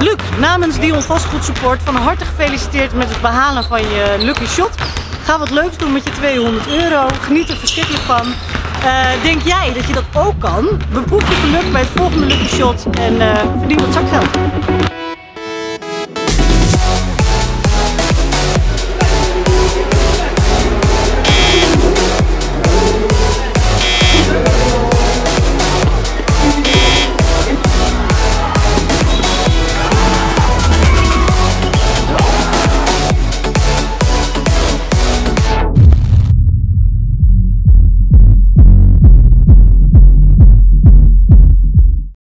Luc, namens Dion Vastgoed Support van harte gefeliciteerd met het behalen van je Lucky Shot. Ga wat leuks doen met je €200. Geniet er verschrikkelijk van. Denk jij dat je dat ook kan? Beproef je geluk bij het volgende Lucky Shot en verdien wat zakgeld.